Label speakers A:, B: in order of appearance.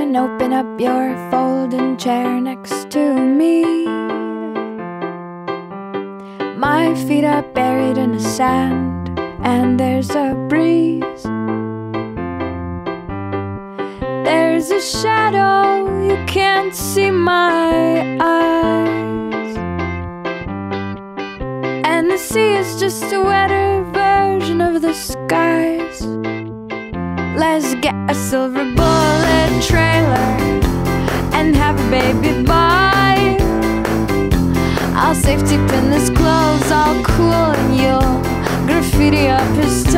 A: can open up your folding chair next to me. My feet are buried in the sand, and there's a breeze. There's a shadow, you can't see my eyes, and the sea is just a wetter version of the skies. Let's get a silver bullet trailer and have a baby boy. I'll safety pin his clothes all cool, and you'll graffiti up his toes.